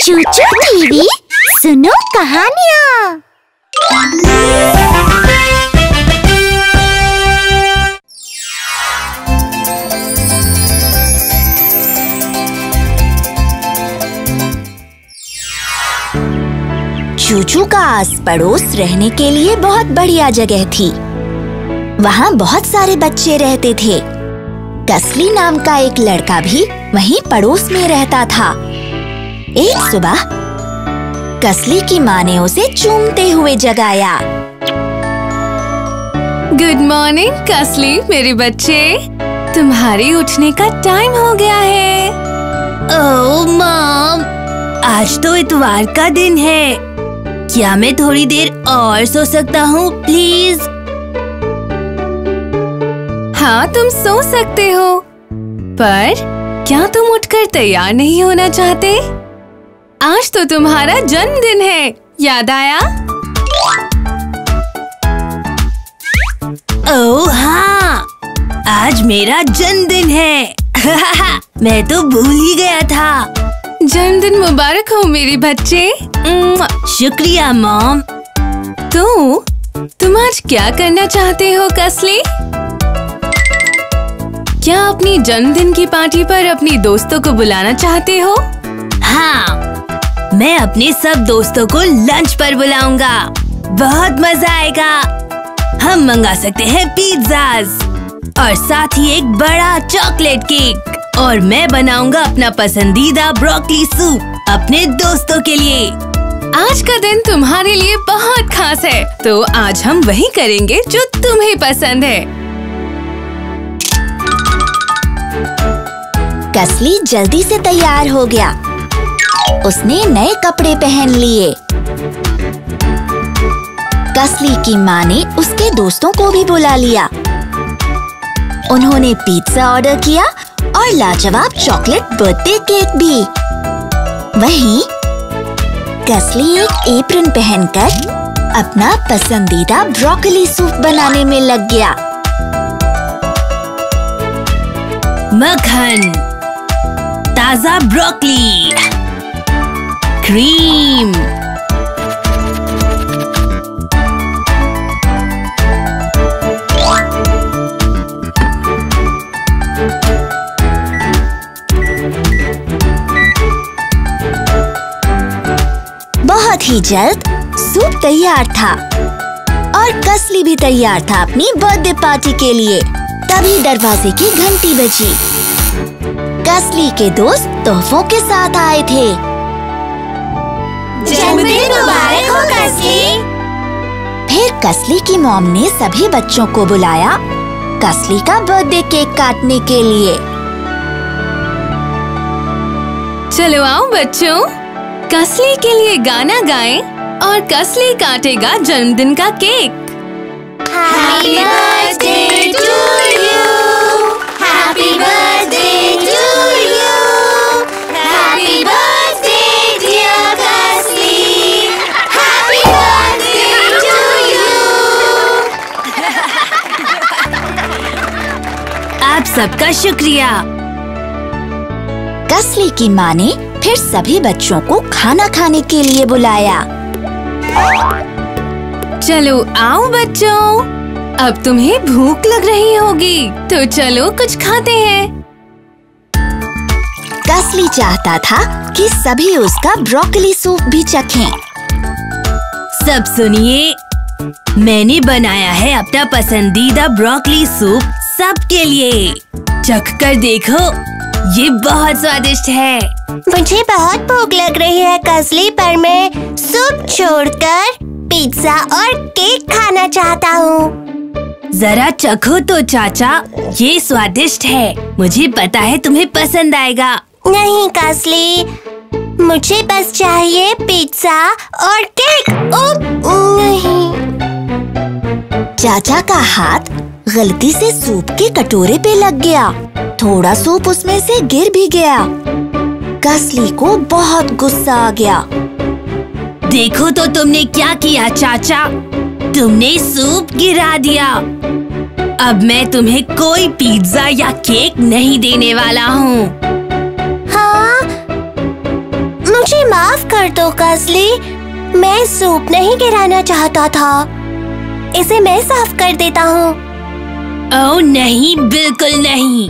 चूचू TV सुनो कहानियाँ। चूचू का आस पड़ोस रहने के लिए बहुत बढ़िया जगह थी। वहाँ बहुत सारे बच्चे रहते थे। कसली नाम का एक लड़का भी वहीं पड़ोस में रहता था। एक सुबह कसली की माँ ने उसे चूमते हुए जगाया। गुड मॉर्निंग कसली, मेरे बच्चे, तुम्हारे उठने का टाइम हो गया है। ओह मॉम, आज तो इतवार का दिन है। क्या मैं थोड़ी देर और सो सकता हूँ प्लीज? हाँ, तुम सो सकते हो, पर क्या तुम उठकर तैयार नहीं होना चाहते? आज तो तुम्हारा जन्मदिन है, याद आया? ओह हाँ, आज मेरा जन्मदिन है। मैं तो भूल ही गया था। जन्मदिन मुबारक हो मेरे बच्चे। शुक्रिया मॉम। तुम आज क्या करना चाहते हो कसली? क्या अपनी जन्मदिन की पार्टी पर अपनी दोस्तों को बुलाना चाहते हो? हाँ, मैं अपने सब दोस्तों को लंच पर बुलाऊंगा। बहुत मजा आएगा। हम मंगा सकते हैं पिज़्ज़ाज़ और साथ ही एक बड़ा चॉकलेट केक, और मैं बनाऊंगा अपना पसंदीदा ब्रोकली सूप अपने दोस्तों के लिए। आज का दिन तुम्हारे लिए बहुत खास है, तो आज हम वही करेंगे जो तुम्हें पसंद है। कसली जल्दी से तैयार हो गया। उसने नए कपड़े पहन लिए। कसली की माँ ने उसके दोस्तों को भी बुला लिया। उन्होंने पिज़्ज़ा ऑर्डर किया और लाजवाब चॉकलेट बर्थडे केक भी। वहीं कसली एक एप्रन पहनकर अपना पसंदीदा ब्रोकली सूप बनाने में लग गया। मक्खन, ताजा ब्रोकली, क्रीम, बहुत ही जल्द सूप तैयार था और कसली भी तैयार था अपनी बर्थडे पार्टी के लिए। तभी दरवाजे की घंटी बजी। कसली के दोस्त तोहफों के साथ आए थे। जन्मदिन मुबारक हो कसली। फिर कसली की मॉम ने सभी बच्चों को बुलाया कसली का बर्थडे केक काटने के लिए। चलो आओ बच्चों, कसली के लिए गाना गाएं और कसली काटेगा जन्मदिन का cake. Happy birthday to you, Happy birthday to you, Happy birthday dear कसली, Happy birthday to you। आप सबका शुक्रिया। कसली की माँ ने फिर सभी बच्चों को खाना खाने के लिए बुलाया। चलो आओ बच्चों, अब तुम्हें भूख लग रही होगी, तो चलो कुछ खाते हैं। कसली चाहता था कि सभी उसका ब्रोकली सूप भी चखें। सब सुनिए, मैंने बनाया है अपना पसंदीदा ब्रोकली सूप सबके लिए। चख कर देखो, ये बहुत स्वादिष्ट है। मुझे बहुत भूख लग रही है कसली, पर मैं सूप छोड़कर पिज़्ज़ा और केक खाना चाहता हूँ। जरा चखो तो चाचा, ये स्वादिष्ट है। मुझे पता है तुम्हें पसंद आएगा। नहीं कसली, मुझे बस चाहिए पिज़्ज़ा और केक। नहीं। चाचा का हाथ गलती से सूप के कटोरे पे लग गया। थोड़ा सूप उसमें से गिर भी गया। कसली को बहुत गुस्सा आ गया। देखो तो तुमने क्या किया चाचा, तुमने सूप गिरा दिया। अब मैं तुम्हें कोई पिज़्ज़ा या केक नहीं देने वाला हूँ। हाँ, मुझे माफ कर दो कसली, मैं सूप नहीं गिराना चाहता था। इसे मैं साफ कर देता हूँ। ओह नहीं, बिल्कुल नहीं।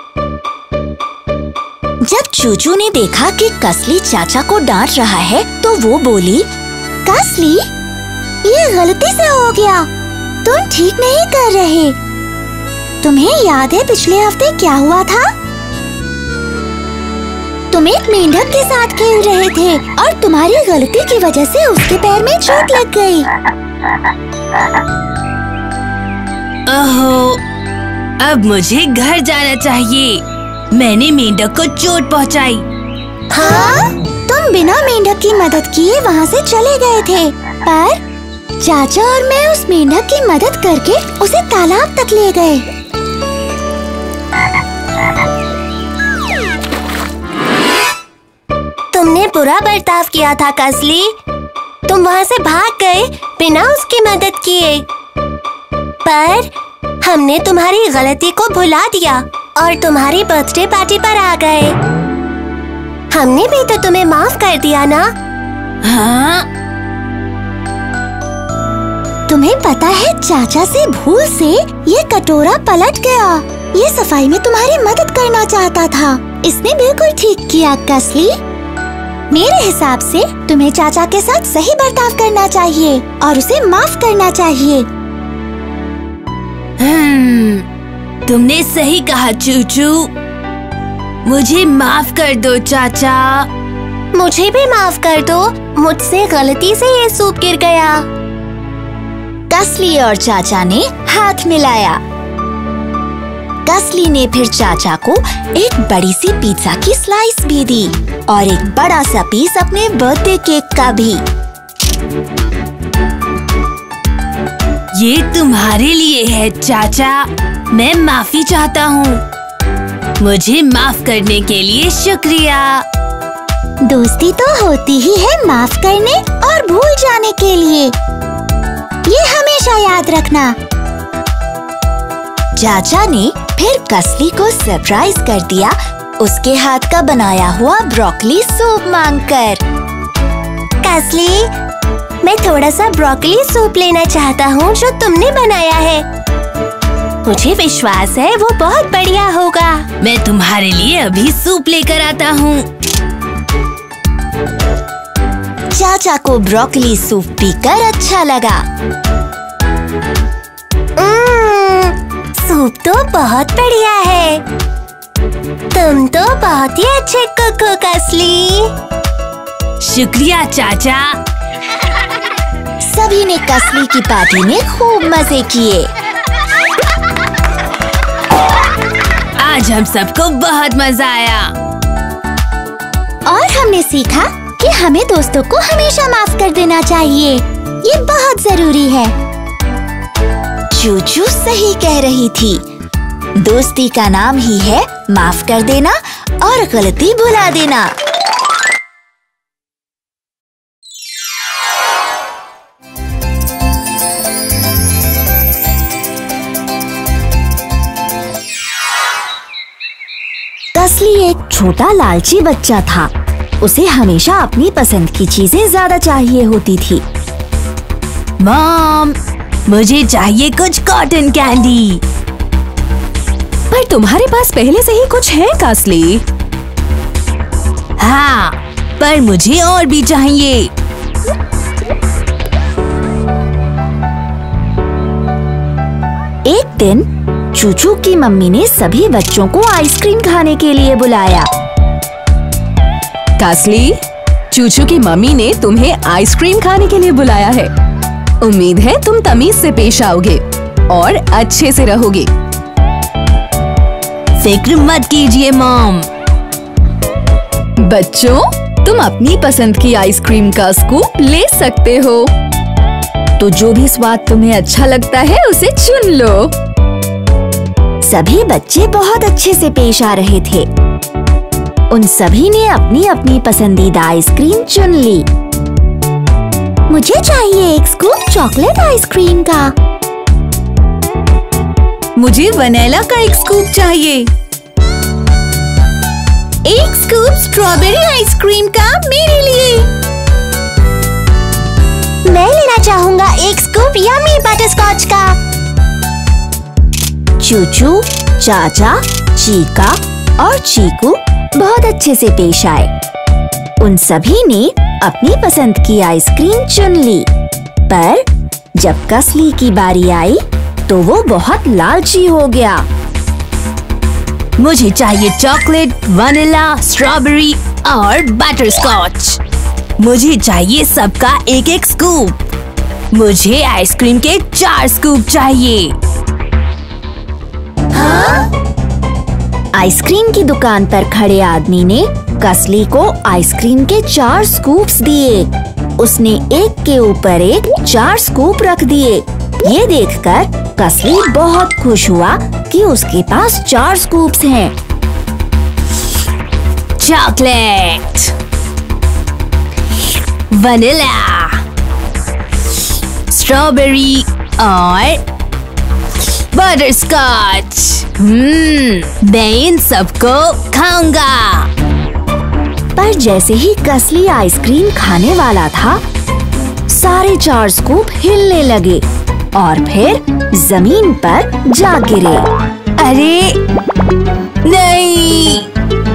जब चूचू ने देखा कि कसली चाचा को डांट रहा है तो वो बोली, कसली, ये गलती से हो गया, तुम ठीक नहीं कर रहे। तुम्हें याद है पिछले हफ्ते क्या हुआ था? तुम एक मेंढक के साथ खेल रहे थे और तुम्हारी गलती की वजह से उसके पैर में चोट लग गई। ओहो, अब मुझे घर जाना चाहिए। मैंने मेंढक को चोट पहुंचाई। हाँ? तुम बिना मेंढक की मदद किए वहाँ से चले गए थे, पर चाचा और मैं उस मेंढक की मदद करके उसे तालाब तक ले गए। तुमने बुरा बर्ताव किया था कसली। तुम वहाँ से भाग गए बिना उसकी मदद किए। पर हमने तुम्हारी गलती को भुला दिया और तुम्हारी बर्थडे पार्टी पर आ गए। हमने भी तो तुम्हें माफ कर दिया ना? हाँ? तुम्हें पता है चाचा से भूल से ये कटोरा पलट गया। ये सफाई में तुम्हारी मदद करना चाहता था। इसने बिल्कुल ठीक किया कसली। मेरे हिसाब से तुम्हें चाचा के साथ सही बर्ताव करना चाहिए और उसे माफ करना चाहिए। तुमने सही कहा चूचू। मुझे माफ कर दो चाचा। मुझे भी माफ कर दो, मुझसे गलती से ये सूप गिर गया। कसली और चाचा ने हाथ मिलाया। कसली ने फिर चाचा को एक बड़ी सी पिज्जा की स्लाइस भी दी और एक बड़ा सा पीस अपने बर्थडे केक का भी। ये तुम्हारे लिए है चाचा। मैं माफी चाहता हूँ। मुझे माफ करने के लिए शुक्रिया। दोस्ती तो होती ही है माफ करने और भूल जाने के लिए। ये हमेशा याद रखना। चाचा ने फिर कसली को सरप्राइज कर दिया उसके हाथ का बनाया हुआ ब्रोकली सूप मांगकर। कसली, मैं थोड़ा सा ब्रोकली सूप लेना चाहता हूँ जो तुमने बनाया है। मुझे विश्वास है वो बहुत बढ़िया होगा। मैं तुम्हारे लिए अभी सूप लेकर आता हूँ। चाचा को ब्रोकली सूप पीकर अच्छा लगा। सूप तो बहुत बढ़िया है। तुम तो बहुत ही अच्छे कुक हो कसली। शुक्रिया चाचा। सभी ने कसली की पार्टी में खूब मजे किए। आज हम सबको बहुत मजा आया और हमने सीखा कि हमें दोस्तों को हमेशा माफ कर देना चाहिए। ये बहुत जरूरी है। चूचू सही कह रही थी। दोस्ती का नाम ही है माफ कर देना और गलती भुला देना। कसली एक छोटा लालची बच्चा था। उसे हमेशा अपनी पसंद की चीजें ज्यादा चाहिए होती थी। मॉम, मुझे चाहिए कुछ कॉटन कैंडी। पर तुम्हारे पास पहले से ही कुछ है कसली। हाँ, पर मुझे और भी चाहिए। एक दिन चूचू की मम्मी ने सभी बच्चों को आइसक्रीम खाने के लिए बुलाया। कसली, चूचू की मम्मी ने तुम्हें आइसक्रीम खाने के लिए बुलाया है। उम्मीद है तुम तमीज से पेश आओगे और अच्छे से रहोगे। फिक्र मत कीजिए मॉम। बच्चों, तुम अपनी पसंद की आइसक्रीम का स्कूप ले सकते हो। तो जो भी स्वाद तुम्हें अच्छा लगता है उसे चुन लो। सभी बच्चे बहुत अच्छे से पेश आ रहे थे। उन सभी ने अपनी अपनी पसंदीदा आइसक्रीम चुन ली। मुझे चाहिए एक स्कूप चॉकलेट आइसक्रीम का। मुझे वनीला का एक स्कूप चाहिए। एक स्कूप स्ट्रॉबेरी आइसक्रीम का मेरे लिए। बटरस्कॉच का। चूचू, चाचा, चीका और चीकू बहुत अच्छे से पेश आए। उन सभी ने अपनी पसंद की आइसक्रीम चुन ली, पर जब कसली की बारी आई तो वो बहुत लालची हो गया। मुझे चाहिए चॉकलेट, वनीला, स्ट्रॉबेरी और बटरस्कॉच। मुझे चाहिए सबका एक एक स्कूप। मुझे आइसक्रीम के 4 स्कूप चाहिए। आइसक्रीम की दुकान पर खड़े आदमी ने कसली को आइसक्रीम के 4 स्कूप्स दिए। उसने एक के ऊपर एक 4 स्कूप रख दिए। ये देखकर कसली बहुत खुश हुआ कि उसके पास 4 स्कूप्स हैं। चॉकलेट, वनीला, स्ट्रॉबेरी और बटरस्कॉच। मैं इन सबको खाऊंगा। पर जैसे ही कसली आइसक्रीम खाने वाला था, सारे 4 स्कूप हिलने लगे और फिर जमीन पर जा गिरे। अरे नहीं!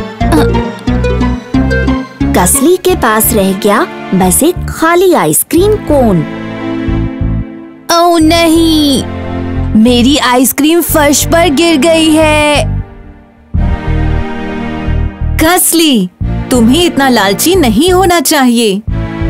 कसली के पास रह गया बस एक खाली आइसक्रीम कोन। ओह नहीं! मेरी आइसक्रीम फर्श पर गिर गई है। कसली, तुम्हें इतना लालची नहीं होना चाहिए।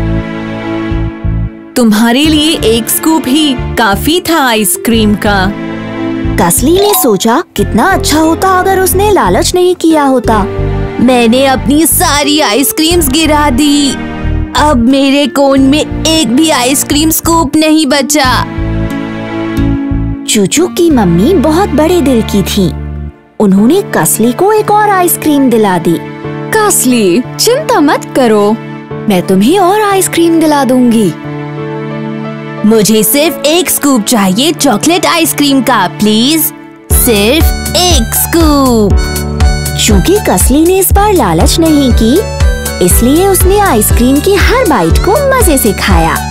तुम्हारे लिए एक स्कूप ही काफी था आइसक्रीम का। कसली ने सोचा कितना अच्छा होता अगर उसने लालच नहीं किया होता। मैंने अपनी सारी आइसक्रीम्स गिरा दी। अब मेरे कोन में एक भी आइसक्रीम स्कूप नहीं बचा। चूचू की मम्मी बहुत बड़े दिल की थी। उन्होंने कसली को एक और आइसक्रीम दिला दी। कसली, चिंता मत करो, मैं तुम्हें और आइसक्रीम दिला दूंगी। मुझे सिर्फ एक स्कूप चाहिए चॉकलेट आइसक्रीम का, प्लीज। सिर्फ एक स्कूप। चूंकि कसली ने इस बार लालच नहीं की, इसलिए उसने आइसक्रीम की हर बाइट को मजे से खाया।